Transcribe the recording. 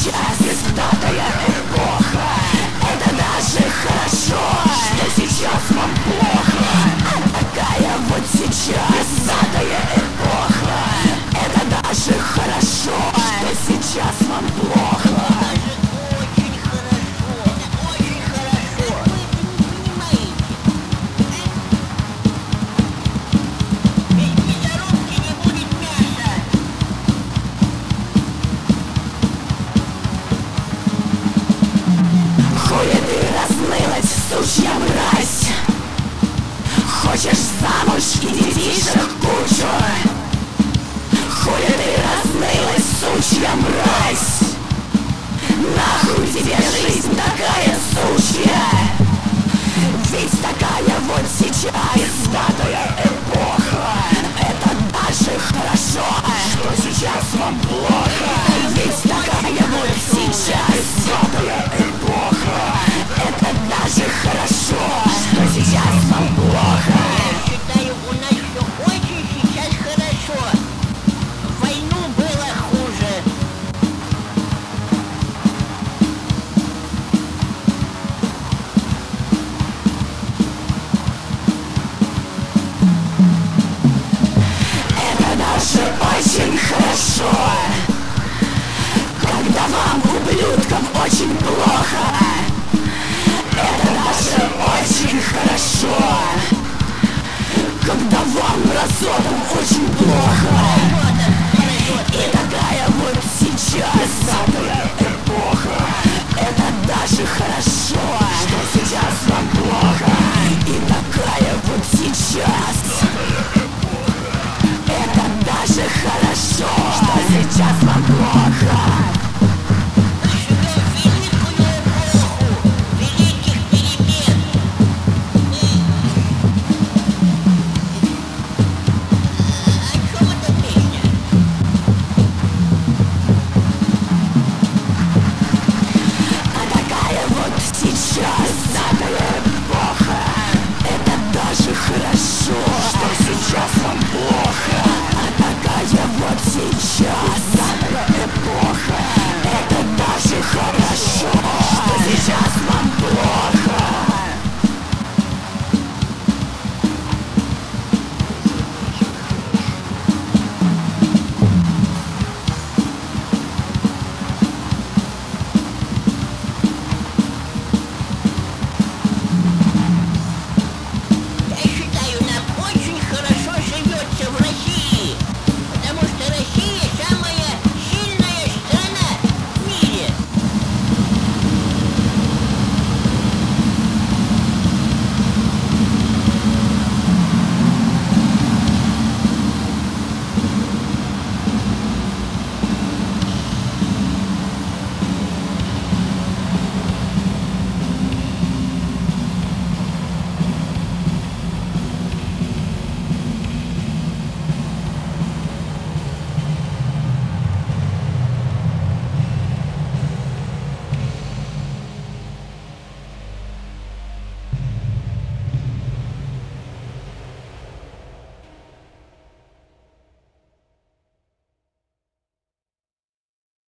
сейчас пиздатая эпоха. Это даже хорошо, что сейчас вам плохо. Такая вот сейчас пиздатая эпоха. Это даже хорошо, что сейчас вам плохо. Хули ты разнылась, сучья мразь? Хочешь замуж и детишек кучу? Хули ты разнылась, сучья мразь? Нахуй тебе жизнь такая сучья? Ведь такая вот сейчас пиздатая эпоха. Это даже хорошо, что сейчас вам плохо. Ведь такая вот сейчас пиздатая эпоха. Это даже хорошо, что сейчас вам плохо. Считаю, у нас все очень сейчас хорошо. В войну было хуже. Это даже очень хорошо, когда вам, ублюдкам, очень плохо. Это даже очень хорошо, когда вам, мразотам, очень плохо. И такая вот сейчас пиздатая эпоха. Это даже хорошо, что сейчас вам плохо. И такая вот сейчас. Это даже хорошо, что сейчас вам